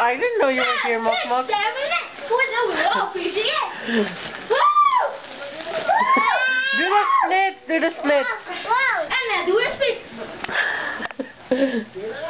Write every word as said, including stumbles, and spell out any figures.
I didn't know you were here, Mok Mok. Do the split. Do the split. Wow. And now do the split.